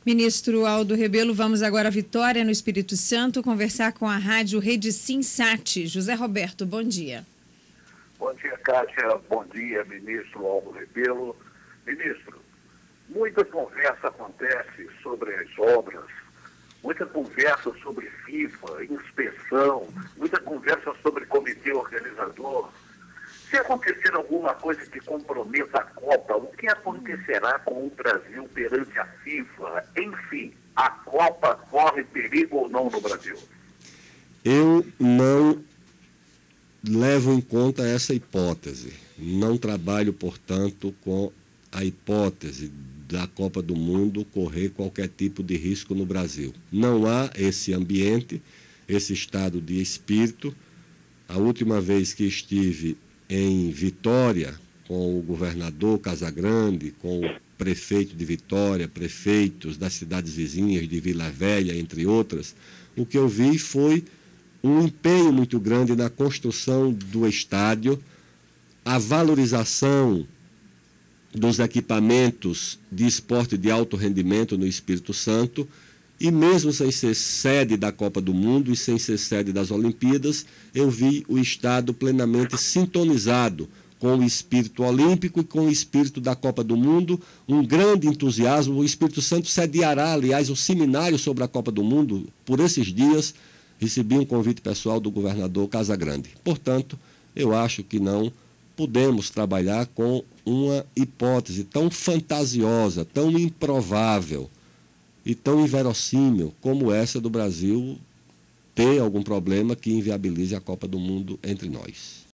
Ministro Aldo Rebelo, vamos agora a Vitória, no Espírito Santo, conversar com a rádio Rede Sinsat. José Roberto, bom dia. Bom dia, Kátia. Bom dia, ministro Aldo Rebelo. Ministro, muita conversa acontece sobre as obras, muita conversa sobre FIFA, inspeção, muita conversa sobre comitê organizador. Se acontecer alguma coisa que comprometa a Copa, o que acontecerá com o Brasil perante a FIFA? Enfim, a Copa corre perigo ou não no Brasil? Eu não levo em conta essa hipótese. Não trabalho, portanto, com a hipótese da Copa do Mundo correr qualquer tipo de risco no Brasil. Não há esse ambiente, esse estado de espírito. A última vez que estive em Vitória, com o governador Casagrande, com o prefeito de Vitória, prefeitos das cidades vizinhas de Vila Velha, entre outras, o que eu vi foi um empenho muito grande na construção do estádio, a valorização dos equipamentos de esporte de alto rendimento no Espírito Santo, e mesmo sem ser sede da Copa do Mundo e sem ser sede das Olimpíadas, eu vi o Estado plenamente sintonizado com o espírito olímpico e com o espírito da Copa do Mundo, um grande entusiasmo. O Espírito Santo sediará, aliás, um seminário sobre a Copa do Mundo por esses dias. Recebi um convite pessoal do governador Casagrande. Portanto, eu acho que não podemos trabalhar com uma hipótese tão fantasiosa, tão improvável e tão inverossímil como essa do Brasil ter algum problema que inviabilize a Copa do Mundo entre nós.